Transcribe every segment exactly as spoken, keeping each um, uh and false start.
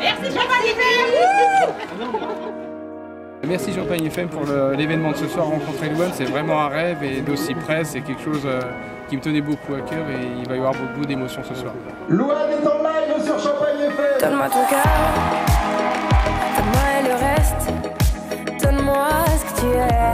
Merci Champagne F M. Merci Champagne F M pour l'événement de ce soir, rencontrer Louane, c'est vraiment un rêve et d'aussi près, c'est quelque chose qui me tenait beaucoup à cœur et il va y avoir beaucoup d'émotions ce soir. Louane est en live sur Champagne F M. Donne-moi ton cœur, donne-moi le reste, donne-moi ce que tu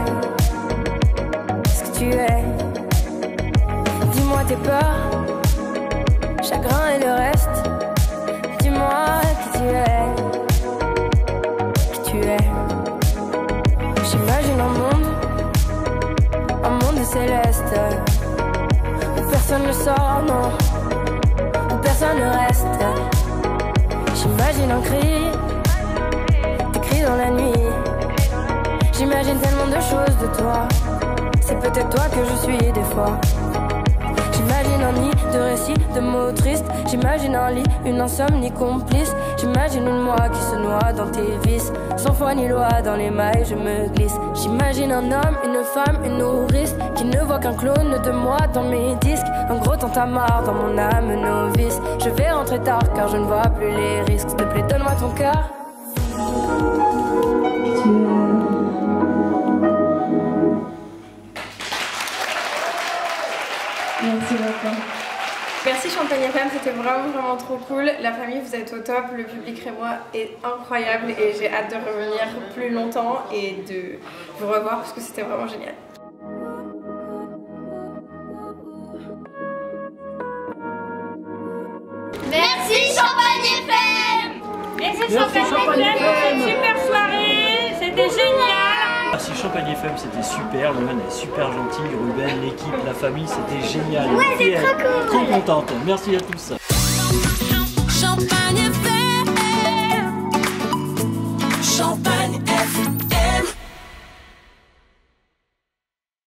es, ce que tu es. Dis-moi tes peurs, chagrin et le reste, dis-moi qui tu es, qui tu es. J'imagine un monde, un monde céleste, où personne ne sort, non, où personne ne reste. J'imagine un cri, des cris dans la nuit. J'imagine tellement de choses de toi, c'est peut-être toi que je suis des fois. J'imagine un nid de récits, de mots tristes. J'imagine un lit, une insomnie complice. J'imagine une moi qui se noie dans tes vices. Sans foi ni loi, dans les mailles je me glisse. J'imagine un homme, une femme, une nourrice qui ne voit qu'un clone de moi dans mes disques. Un gros tintamarre dans mon âme novice. Je vais rentrer tard car je ne vois plus les risques. S'il te plaît, donne-moi ton cœur. Merci beaucoup. Merci Champagne F M, c'était vraiment vraiment trop cool. La famille, vous êtes au top, le public rémois est incroyable et j'ai hâte de revenir plus longtemps et de vous revoir parce que c'était vraiment génial. Merci Champagne F M. Merci Champagne F M, super soirée, c'était génial. Merci Champagne F M, c'était super, Louane est super gentille, Ruben, l'équipe, la famille, c'était génial. Ouais, c'est trop cool. Trop contente, merci à tous. Champagne F M.